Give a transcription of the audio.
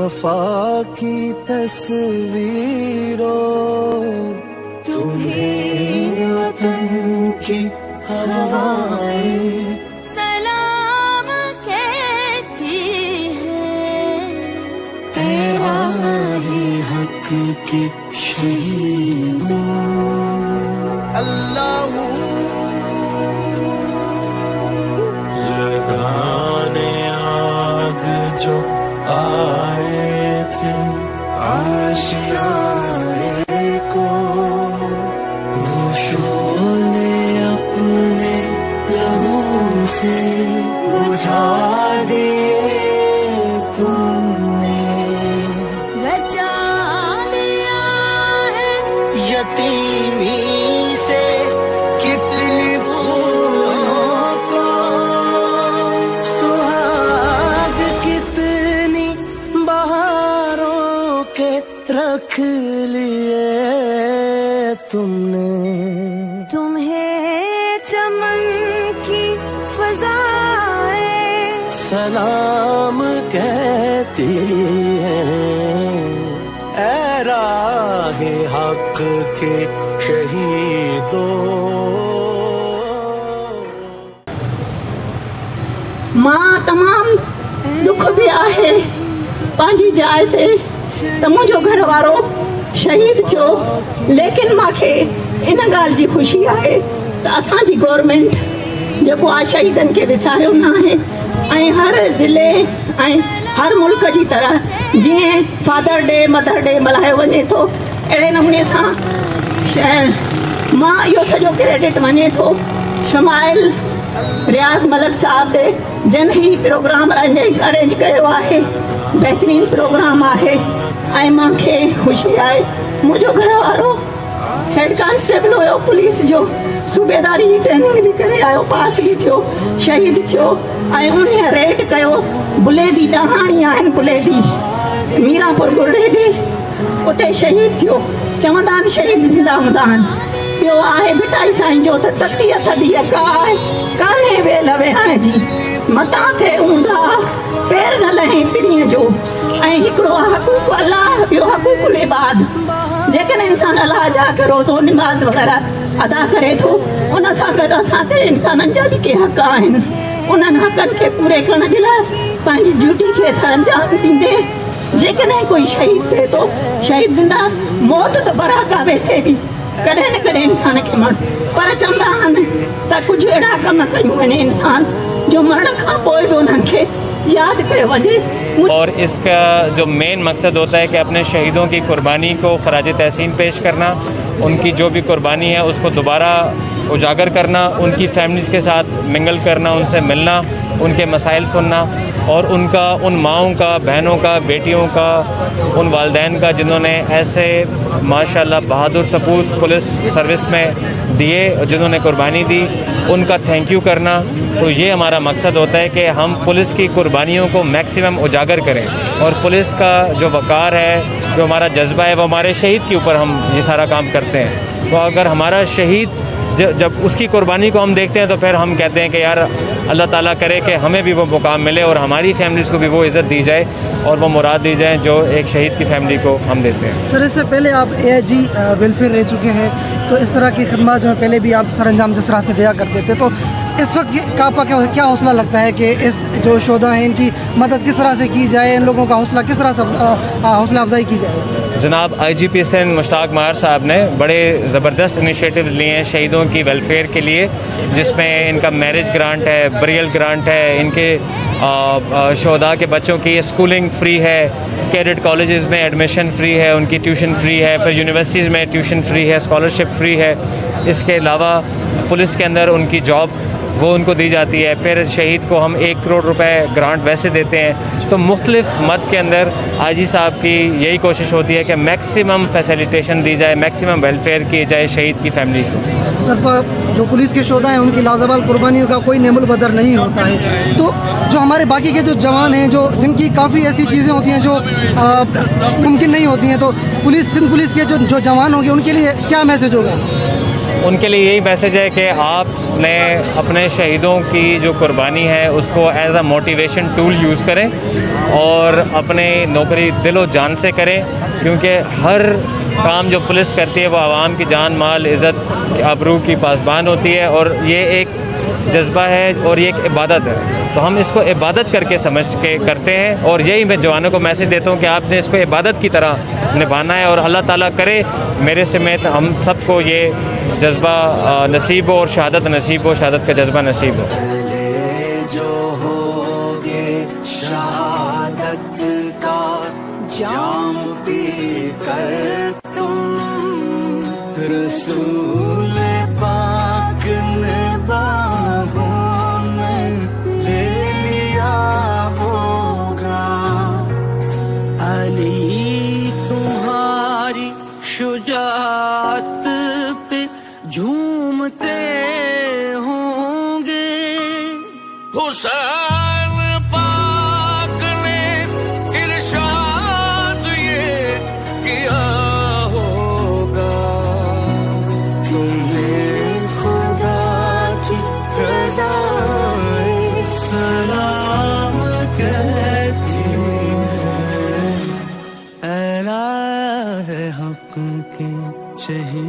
वफा की तस्वीरों, तुम्हें वतन की हवाएं सलाम कहती है, राहे हक के शहीदों। अल्लाह लगाने आग जो आए थे आशियाए को, वो शोले अपने लहू से बुझा दिए तुमने, बचा दिया है यतीमी से कितनी भूलों को, सुहाग कितनी बहारों के रख लिए तुमने, तुम्हें चमन की फज़ाएं सलाम कहती हैं, ऐ राहे हक के शहीदों। मां तमाम दुख भी आहे पंहिंजी जाइ ते त मुंहिंजो घर वारो शहीद थियो, लेकिन मूंखे इन ॻाल्हि जी ख़ुशी आहे त असांजी गवर्नमेंट जेको आहे शहीदनि खे विसारियो न आहे, ऐं हर ज़िले ऐं हर मुल्क जी तरह जीअं फादर डे मदर डे मल्हायो वञे थो, अहिड़े नमूने सां मां इहो सॼो क्रेडिट वञे थो शमाइल रियाज़ मलिक साहब ॾे, जिन ही प्रोग्राम अरेंज कयो आहे। बहितरीन प्रोग्राम आहे ऐं मूंखे ख़ुशी आहे मुंहिंजो घर वारो हेड कांस्टेबल हुयो पुलिस जो, सूबेदारी जी ट्रेनिंग बि करे आयो, पास बि थियो, शहीद थियो, ऐं उन रेड कयो बुलेदी ॾहाणी आहिनि, बुलेदी मीरापुर गुरड़े ॾे उते शहीद थियो। चवंदा आहिनि शहीद ज़िंदा हूंदा आहिनि। ॿियो आहे भिटाई साईं जो त तती थदी आहे कान्हे वेल वेहण जी, मतां थे ऊंधा पैर न लहे पिरीअ जो, ऐं हिकिड़ो हक़ूक़ अलाह, ॿियो हक़ूक़ुल इबाद। जेकॾहिं इंसान अलाह जा रोज़ो निमाज़ वग़ैरह अदा करे थो, उन सां गॾु असां ते इंसाननि जा बि के हक़ आहिनि, उन्हनि हक़नि खे पूरे करण जे लाइ पंहिंजी ड्यूटी खे सरअंजाम ॾींदे जेकॾहिं कोई शहीद थिए थो, शहीद ज़िंदा मौत त बराक आहे वैसे बि कॾहिं न कॾहिं इंसान खे मर, पर चवंदा आहिनि त कुझु अहिड़ा कम कयूं वञे इंसान जो मरण खां पोइ बि उन्हनि खे यादि कयो वञे। और इसका जो मेन मकसद होता है कि अपने शहीदों की कुर्बानी को खराज तहसीन पेश करना, उनकी जो भी कुर्बानी है उसको दोबारा उजागर करना, उनकी फैमिलीज़ के साथ मिंगल करना, उनसे मिलना, उनके मसाइल सुनना, और उनका उन माओं का, बहनों का, बेटियों का, उन वालिदैन का जिन्होंने ऐसे माशाल्लाह बहादुर सपूत पुलिस सर्विस में दिए, जिन्होंने कुर्बानी दी, उनका थैंक यू करना। तो ये हमारा मकसद होता है कि हम पुलिस की कुर्बानियों को मैक्सिमम उजागर करें, और पुलिस का जो वक़ार है, जो हमारा जज्बा है, वो हमारे शहीद के ऊपर हम ये सारा काम करते हैं। तो अगर हमारा शहीद जब उसकी कुर्बानी को हम देखते हैं तो फिर हम कहते हैं कि यार अल्लाह ताला करे कि हमें भी वो मुकाम मिले और हमारी फैमिलीज़ को भी वो इज़्ज़त दी जाए और वो मुराद दी जाए जो एक शहीद की फैमिली को हम देते हैं। सर, इससे पहले आप AIG वेलफेयर रह चुके हैं, तो इस तरह की खदमात जो है पहले भी आप सरअंजाम जिस तरह से दिया करते थे, तो इस वक्त आपका क्या हौसला लगता है कि इस जो शोधा हैं इनकी मदद किस तरह से की जाए, इन लोगों का हौसला किस तरह से हौसला अफजाई की जाए? जनाब IGP सिंध मुश्ताक मार साहब ने बड़े ज़बरदस्त इनिशिएटिव लिए हैं शहीदों की वेलफेयर के लिए, जिसमें इनका मैरिज ग्रांट है, बरियल ग्रांट है, इनके शोधा के बच्चों की स्कूलिंग फ्री है, कैडेट कॉलेजेस में एडमिशन फ्री है, उनकी ट्यूशन फ्री है, फिर यूनिवर्सिटीज़ में ट्यूशन फ्री है, स्कॉलरशिप फ्री है। इसके अलावा पुलिस के अंदर उनकी जॉब वो उनको दी जाती है। फिर शहीद को हम 1 करोड़ रुपए ग्रांट वैसे देते हैं। तो मुख्तलिफ मद के अंदर IG साहब की यही कोशिश होती है कि मैक्सिमम फैसिलिटेशन दी जाए, मैक्सिमम वेलफेयर की जाए शहीद की फैमिली को। सर, जो पुलिस के शोधा हैं उनकी लाजवाल कुर्बानियों का कोई नेमुल बदर नहीं होता है, तो जो हमारे बाकी के जो जवान हैं, जो जिनकी काफ़ी ऐसी चीज़ें होती हैं जो मुमकिन नहीं होती हैं, तो सिंध पुलिस के जो जवान होंगे उनके लिए क्या मैसेज होगा? उनके लिए यही मैसेज है कि आपने अपने शहीदों की जो कुर्बानी है उसको as a motivation tool use करें और अपने नौकरी दिलो जान से करें, क्योंकि हर काम जो पुलिस करती है वो आवाम की जान माल इज़्ज़त आबरू की पासबान होती है और ये एक जज्बा है और ये एक इबादत है। तो हम इसको इबादत करके समझ के करते हैं और यही मैं जवानों को मैसेज देता हूँ कि आपने इसको इबादत की तरह निभाना है और अल्लाह ताला करे मेरे समेत हम सबको ये जज्बा नसीब हो और शहादत नसीब हो, शहादत का जज्बा नसीब हो। जो होगे शहादत का जाम पी कर तुम रसूल पाक ने बाहों में ले लिया होगा। अली तुम्हारी शुजाअत पे झूमते होंगे, हुसैन पाक ने इरशाद ये किया होगा। तुम्हें खुदा की रज़ाए सलाम कहती है। ऐला है हक़ के शहीद